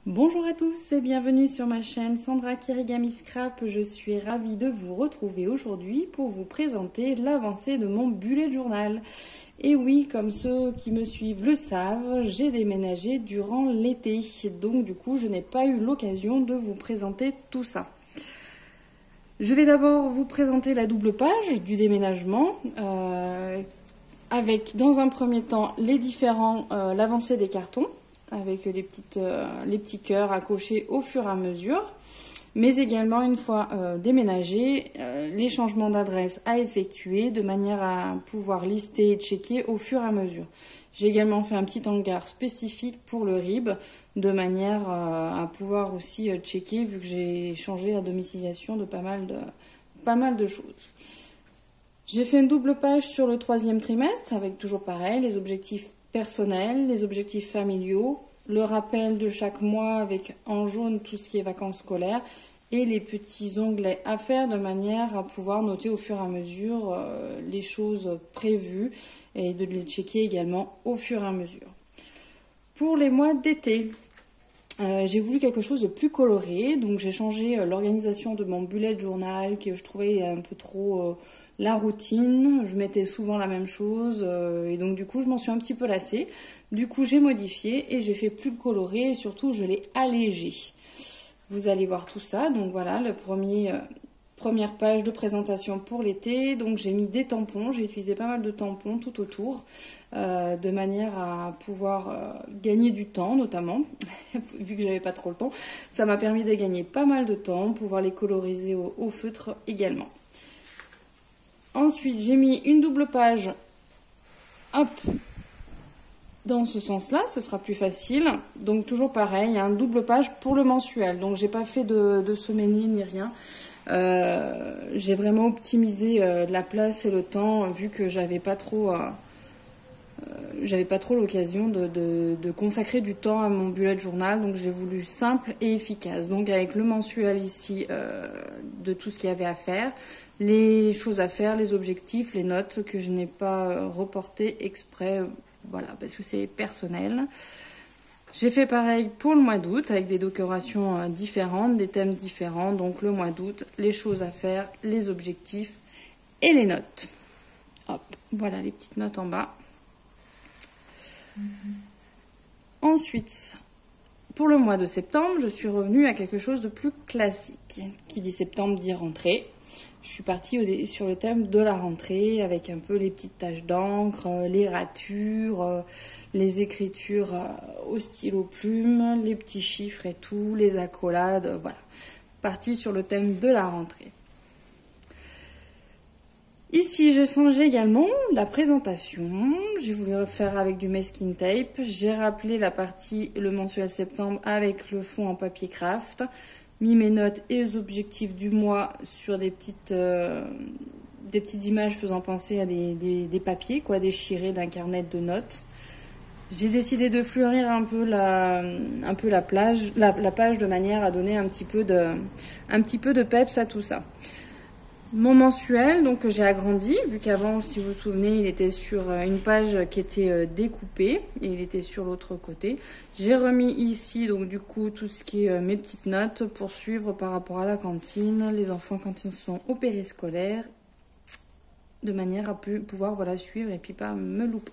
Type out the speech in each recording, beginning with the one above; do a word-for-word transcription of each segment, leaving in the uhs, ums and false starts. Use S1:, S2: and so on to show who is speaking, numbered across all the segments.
S1: Bonjour à tous et bienvenue sur ma chaîne Sandra Kirigami Scrap. Je suis ravie de vous retrouver aujourd'hui pour vous présenter l'avancée de mon bullet journal. Et oui, comme ceux qui me suivent le savent, j'ai déménagé durant l'été. Donc du coup, je n'ai pas eu l'occasion de vous présenter tout ça. Je vais d'abord vous présenter la double page du déménagement. Euh, avec dans un premier temps les différents, euh, l'avancée des cartons, avec les, petites, euh, les petits cœurs à cocher au fur et à mesure, mais également une fois euh, déménagé, euh, les changements d'adresse à effectuer de manière à pouvoir lister et checker au fur et à mesure. J'ai également fait un petit hangar spécifique pour le R I B, de manière euh, à pouvoir aussi euh, checker, vu que j'ai changé la domiciliation de pas mal de, pas mal de choses. J'ai fait une double page sur le troisième trimestre, avec toujours pareil, les objectifs personnels, les objectifs familiaux, le rappel de chaque mois avec en jaune tout ce qui est vacances scolaires et les petits onglets à faire de manière à pouvoir noter au fur et à mesure euh, les choses prévues et de les checker également au fur et à mesure. Pour les mois d'été, euh, j'ai voulu quelque chose de plus coloré, donc j'ai changé euh, l'organisation de mon bullet journal que je trouvais un peu trop... Euh, la routine, je mettais souvent la même chose euh, et donc du coup je m'en suis un petit peu lassée. Du coup j'ai modifié et j'ai fait plus coloré et surtout je l'ai allégé. Vous allez voir tout ça. Donc voilà, le premier, euh, première page de présentation pour l'été. Donc j'ai mis des tampons, j'ai utilisé pas mal de tampons tout autour euh, de manière à pouvoir euh, gagner du temps notamment, vu que j'avais pas trop le temps. Ça m'a permis de gagner pas mal de temps, pouvoir les coloriser au, au feutre également. Ensuite, j'ai mis une double page, hop, dans ce sens-là, ce sera plus facile. Donc, toujours pareil, un double page pour le mensuel. Donc, j'ai pas fait de, de semainier ni rien. Euh, j'ai vraiment optimisé euh, la place et le temps, vu que j'avais pas trop, euh, euh, j'avais pas trop l'occasion de, de, de consacrer du temps à mon bullet journal. Donc, j'ai voulu simple et efficace. Donc, avec le mensuel ici, euh, de tout ce qu'il y avait à faire. Les choses à faire, les objectifs, les notes que je n'ai pas reportées exprès, voilà, parce que c'est personnel. J'ai fait pareil pour le mois d'août, avec des décorations différentes, des thèmes différents. Donc le mois d'août, les choses à faire, les objectifs et les notes. Hop, voilà les petites notes en bas. Mm-hmm. Ensuite, pour le mois de septembre, je suis revenue à quelque chose de plus classique. Qui dit septembre dit rentrée. Je suis partie sur le thème de la rentrée avec un peu les petites taches d'encre, les ratures, les écritures au stylo plume, les petits chiffres et tout, les accolades, voilà. Partie sur le thème de la rentrée. Ici, j'ai changé également la présentation. J'ai voulu refaire avec du masking tape. J'ai rappelé la partie, le mensuel septembre avec le fond en papier craft. Mis mes notes et les objectifs du mois sur des petites, euh, des petites images faisant penser à des, des, des papiers, quoi, déchirés d'un carnet de notes. J'ai décidé de fleurir un peu la, un peu la, plage, la, la page de manière à donner un petit peu de, un petit peu de peps à tout ça. Mon mensuel, donc que j'ai agrandi, vu qu'avant, si vous vous souvenez, il était sur une page qui était découpée et il était sur l'autre côté. J'ai remis ici, donc du coup, tout ce qui est mes petites notes pour suivre par rapport à la cantine, les enfants quand ils sont au périscolaire, de manière à pouvoir voilà, suivre et puis pas me louper.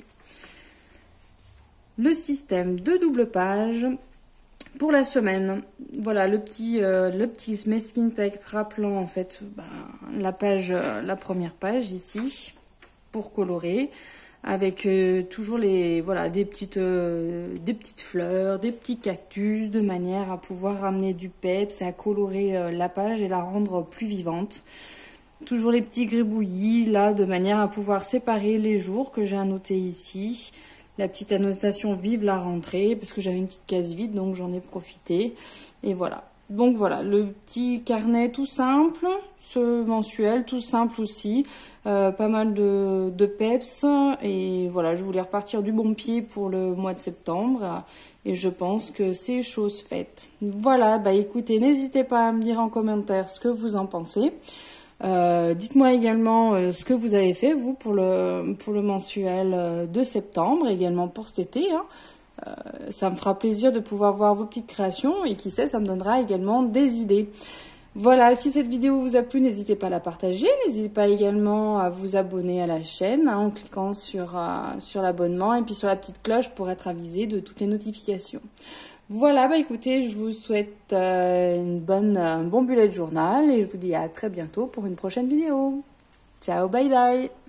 S1: Le système de double page. Pour la semaine, voilà le petit, euh, le petit masking tape rappelant en fait ben, la page, euh, la première page ici pour colorer avec euh, toujours les voilà des petites, euh, des petites fleurs, des petits cactus de manière à pouvoir ramener du peps et à colorer euh, la page et la rendre plus vivante. Toujours les petits gribouillis là de manière à pouvoir séparer les jours que j'ai annotés ici. La petite annotation vive la rentrée, parce que j'avais une petite case vide, donc j'en ai profité. Et voilà. Donc voilà, le petit carnet tout simple, ce mensuel tout simple aussi. Euh, pas mal de, de peps. Et voilà, je voulais repartir du bon pied pour le mois de septembre. Et je pense que c'est chose faite. Voilà, bah écoutez, n'hésitez pas à me dire en commentaire ce que vous en pensez. Euh, dites-moi également euh, ce que vous avez fait, vous, pour le, pour le mensuel euh, de septembre, également pour cet été. Hein. euh, ça me fera plaisir de pouvoir voir vos petites créations et qui sait, ça me donnera également des idées. Voilà, si cette vidéo vous a plu, n'hésitez pas à la partager. N'hésitez pas également à vous abonner à la chaîne hein, en cliquant sur, euh, sur l'abonnement et puis sur la petite cloche pour être avisé de toutes les notifications. Voilà, bah écoutez, je vous souhaite euh, une bonne, un bon bullet journal et je vous dis à très bientôt pour une prochaine vidéo. Ciao, bye bye!